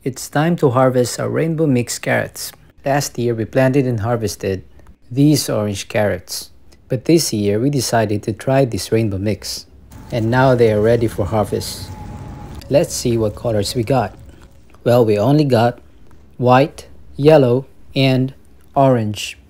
It's time to harvest our rainbow mix carrots. Last year we planted and harvested these orange carrots. But this year we decided to try this rainbow mix. And now they are ready for harvest. Let's see what colors we got. Well, we only got white, yellow, and orange.